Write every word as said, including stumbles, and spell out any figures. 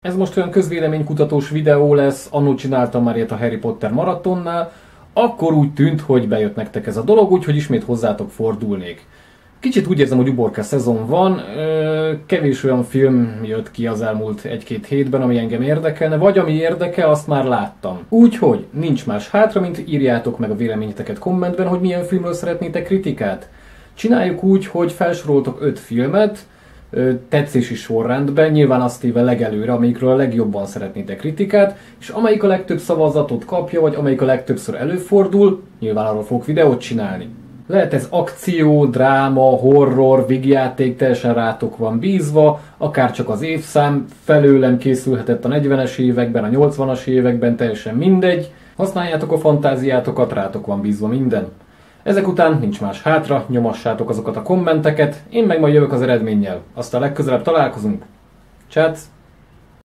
Ez most olyan közvéleménykutatós videó lesz, annól csináltam már ilyet a Harry Potter maratonnál, akkor úgy tűnt, hogy bejött nektek ez a dolog, úgyhogy ismét hozzátok fordulnék. Kicsit úgy érzem, hogy uborka szezon van, kevés olyan film jött ki az elmúlt egy-két hétben, ami engem érdekelne, vagy ami érdekel, azt már láttam. Úgyhogy nincs más hátra, mint írjátok meg a véleményeteket kommentben, hogy milyen filmről szeretnétek kritikát. Csináljuk úgy, hogy felsoroltok öt filmet, tetszési sorrendben, nyilván azt téve legelőre, amelyikről a legjobban szeretnétek kritikát, és amelyik a legtöbb szavazatot kapja, vagy amelyik a legtöbbször előfordul, nyilván arról fogok videót csinálni. Lehet ez akció, dráma, horror, vígjáték, teljesen rátok van bízva, akár csak az évszám, felőlem készülhetett a negyvenes években, a nyolcvanas években, teljesen mindegy. Használjátok a fantáziátokat, rátok van bízva minden. Ezek után nincs más hátra, nyomassátok azokat a kommenteket, én meg majd jövök az eredménnyel. Aztán legközelebb találkozunk. Csász!